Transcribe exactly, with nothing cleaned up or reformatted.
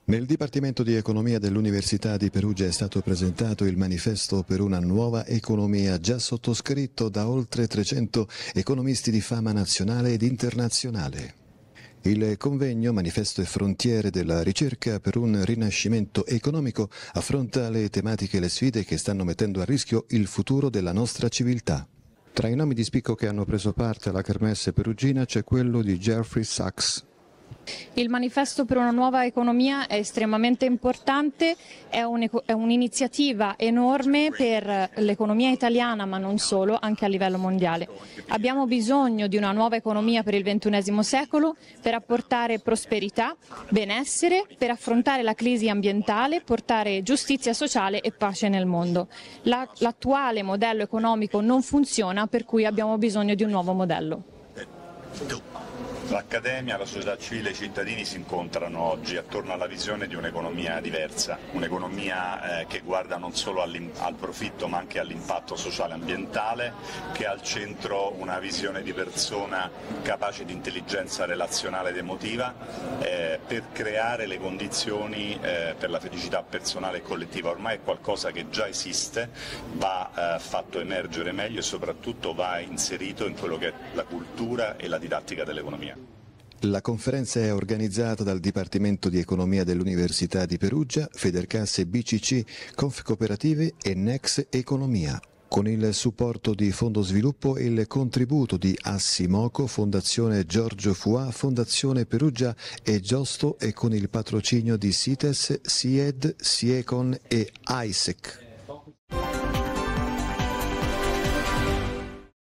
Nel Dipartimento di Economia dell'Università di Perugia è stato presentato il manifesto per una nuova economia, già sottoscritto da oltre trecento economisti di fama nazionale ed internazionale. Il convegno Manifesto e frontiere della ricerca per un rinascimento economico affronta le tematiche e le sfide che stanno mettendo a rischio il futuro della nostra civiltà. Tra i nomi di spicco che hanno preso parte alla Kermesse perugina c'è quello di Jeffrey Sachs. Il manifesto per una nuova economia è estremamente importante, è un'iniziativa enorme per l'economia italiana ma non solo, anche a livello mondiale. Abbiamo bisogno di una nuova economia per il ventunesimo secolo per apportare prosperità, benessere, per affrontare la crisi ambientale, portare giustizia sociale e pace nel mondo. La, l'attuale modello economico non funziona, per cui abbiamo bisogno di un nuovo modello. L'accademia, la società civile e i cittadini si incontrano oggi attorno alla visione di un'economia diversa, un'economia eh, che guarda non solo al profitto ma anche all'impatto sociale e ambientale, che ha al centro una visione di persona capace di intelligenza relazionale ed emotiva eh, per creare le condizioni eh, per la felicità personale e collettiva. Ormai è qualcosa che già esiste, va eh, fatto emergere meglio e soprattutto va inserito in quello che è la cultura e la didattica dell'economia. La conferenza è organizzata dal Dipartimento di Economia dell'Università di Perugia, Federcasse B C C, Confcooperative e Nex Economia, con il supporto di Fondo Sviluppo e il contributo di Assimoco, Fondazione Giorgio Fua, Fondazione Perugia e Giusto e con il patrocinio di CITES, SIED, SIECON e AISEC.